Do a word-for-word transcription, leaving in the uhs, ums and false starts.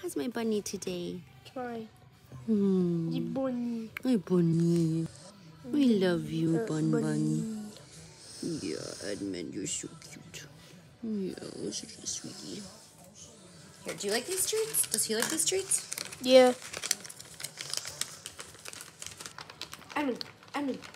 How's my bunny today? Fine. Hmm. The bunny. My bunny. We love you, Uh, Bun bunny. Bun. Yeah, Edmund, you're so cute. Yeah, such a sweetie. Here, do you like these treats? Does he like these treats? Yeah. Edmund, Edmund.